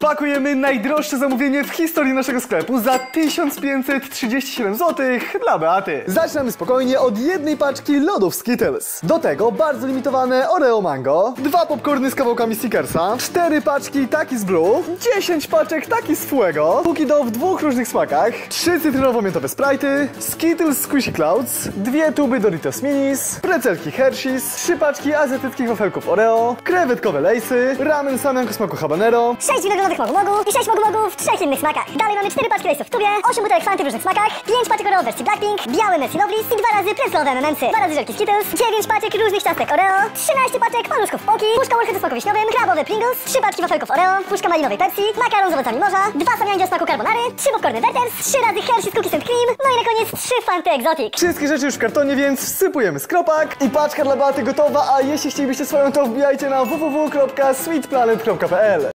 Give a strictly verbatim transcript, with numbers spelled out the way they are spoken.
Pakujemy najdroższe zamówienie w historii naszego sklepu za tysiąc pięćset trzydzieści siedem złotych dla Beaty. Zaczynamy spokojnie od jednej paczki lodów Skittles. Do tego bardzo limitowane Oreo Mango, dwa popcorny z kawałkami Snickersa, cztery paczki Takis Blue, dziesięć paczek Takis Fuego, Cookie Dough w dwóch różnych smakach, trzy cytrynowo-miętowe Sprite'y, Skittles Squishy Clouds, dwie tuby Doritos Minis, precelki Hershey's, trzy paczki azjatyckich wafelków Oreo, krewetkowe lejsy, ramen samianko smaku habanero, sześć winogronowych mogu mogu i sześć mogu mogu w trzech innych smakach. Dalej mamy cztery paczki lejsów w tubie, osiem butelek Fanty w różnych smakach, pięć paczek Oreo w wersji Blackpink, biały Merci Lovely's i dwa razy pretzlowe M and M'sy, dwa razy żelki Skittles, dziewięć paczek różnych ciastek Oreo, trzynaście paczek paluszków Poki, puszka Warhead ze smaku wiśniowym, krabowe Pringles, trzy paczki wafelków Oreo, puszka malinowej Pepsi, makaron z owocami morza, dwa samianki o smaku carbonary, trzy popcorny Werther's, trzy razy Hershey's Cookies and Cream, no i na koniec trzy Fanty Exotic. Wszystkie rzeczy już w kartonie, więc wsypujemy skropak i paczka dla Beaty gotowa, a jeśli chcielibyście swoją, to wbijajcie na w w w kropka sweet planet kropka p l.